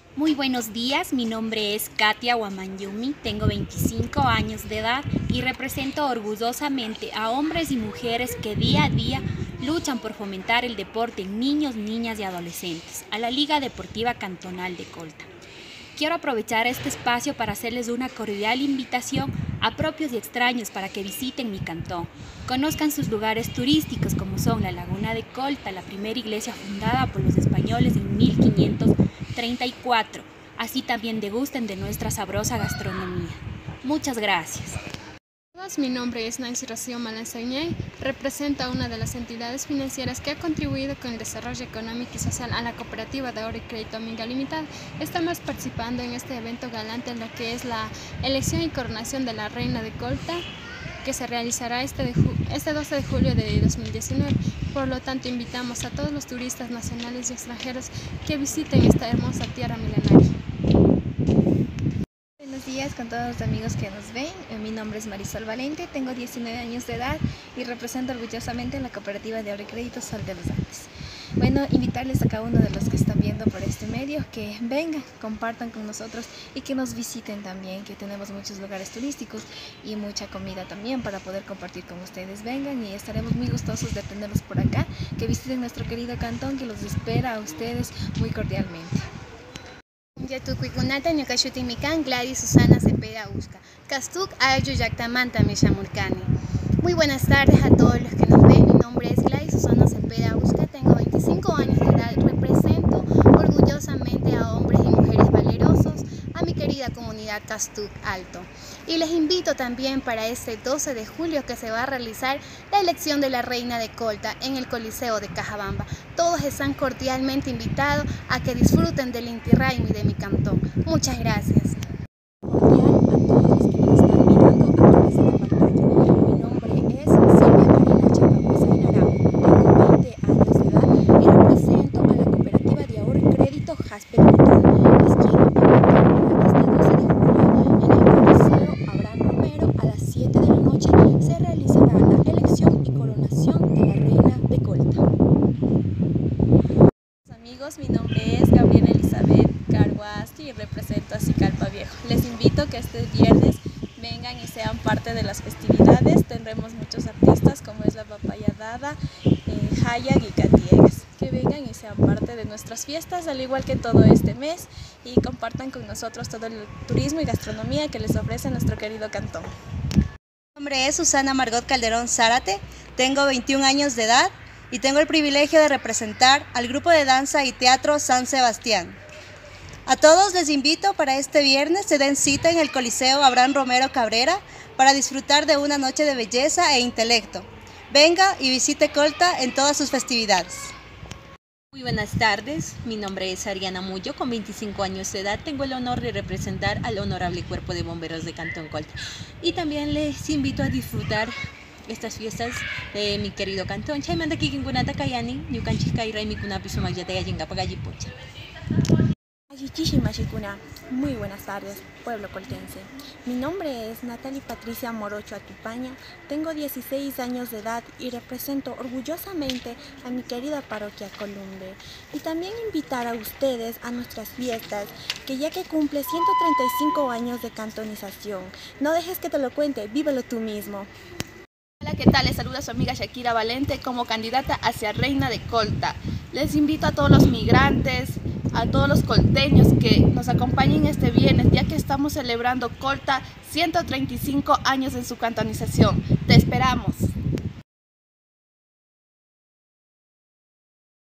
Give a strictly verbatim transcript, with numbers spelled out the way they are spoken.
Muy buenos días, mi nombre es Katia Wamanyumi, tengo veinticinco años de edad y represento orgullosamente a hombres y mujeres que día a día luchan por fomentar el deporte en niños, niñas y adolescentes, a la Liga Deportiva Cantonal de Colta. Quiero aprovechar este espacio para hacerles una cordial invitación a propios y extraños para que visiten mi cantón, conozcan sus lugares turísticos como son la Laguna de Colta, la primera iglesia fundada por los españoles en mil quinientos treinta y cuatro, así también degusten de nuestra sabrosa gastronomía. Muchas gracias. Mi nombre es Nancy Rocío Malanzañay, represento a una de las entidades financieras que ha contribuido con el desarrollo económico y social a la cooperativa de ahorro y crédito Minga Limitada. Estamos participando en este evento galante en lo que es la elección y coronación de la Reina de Colta, que se realizará este, de este doce de julio de dos mil diecinueve. Por lo tanto, invitamos a todos los turistas nacionales y extranjeros que visiten esta hermosa tierra milenaria. Buenos días con todos los amigos que nos ven. Mi nombre es Marisol Valente, tengo diecinueve años de edad y represento orgullosamente a la cooperativa de ahorro y crédito Sol de los Andes. Bueno, invitarles a cada uno de los que están viendo por este medio que vengan, compartan con nosotros y que nos visiten también, que tenemos muchos lugares turísticos y mucha comida también para poder compartir con ustedes. Vengan y estaremos muy gustosos de tenerlos por acá, que visiten nuestro querido cantón que los espera a ustedes muy cordialmente. Yatukuikunata ñukashutimikan Gladys Susana Cepeda Usca. Kastuk ayu yaktamanta mishamurkani. Muy buenas tardes a todos los que nos ven. Mi nombre es Gladys Susana Cepeda Usca, tengo veinticinco años de edad, represento orgullosamente a hombres y mujeres valerosos, a mi querida comunidad Kastuk Alto. Y les invito también para este doce de julio que se va a realizar la elección de la Reina de Colta en el Coliseo de Cajabamba. Todos están cordialmente invitados a que disfruten del Inti Raymi de mi cantón. Muchas gracias. Mi nombre es Gabriela Elizabeth Carguasti y represento a Sicalpa Viejo. Les invito a que este viernes vengan y sean parte de las festividades. Tendremos muchos artistas como es la Papaya Dada, eh, Hayag y Catiegas. Que vengan y sean parte de nuestras fiestas, al igual que todo este mes, y compartan con nosotros todo el turismo y gastronomía que les ofrece nuestro querido cantón. Mi nombre es Susana Margot Calderón Zárate, tengo veintiún años de edad y tengo el privilegio de representar al grupo de danza y teatro San Sebastián. A todos les invito para este viernes se den cita en el Coliseo Abraham Romero Cabrera para disfrutar de una noche de belleza e intelecto. Venga y visite Colta en todas sus festividades. Muy buenas tardes, mi nombre es Ariana Mullo, con veinticinco años de edad tengo el honor de representar al Honorable Cuerpo de Bomberos de Cantón Colta. Y también les invito a disfrutar estas fiestas de mi querido cantón. Chaymanda kikinkunata kayani, ñukanchik y raymi kunapi sumakyata yallinkapak allipucha. Muy buenas tardes, pueblo coltense. Mi nombre es Natalie Patricia Morocho Atupaña, tengo dieciséis años de edad y represento orgullosamente a mi querida parroquia Columbe. Y también invitar a ustedes a nuestras fiestas, que ya que cumple ciento treinta y cinco años de cantonización. No dejes que te lo cuente, vívelo tú mismo. Hola, ¿qué tal? Les saluda su amiga Shakira Valente como candidata hacia Reina de Colta. Les invito a todos los migrantes, a todos los colteños que nos acompañen este viernes, ya que estamos celebrando Colta ciento treinta y cinco años en su cantonización. Te esperamos.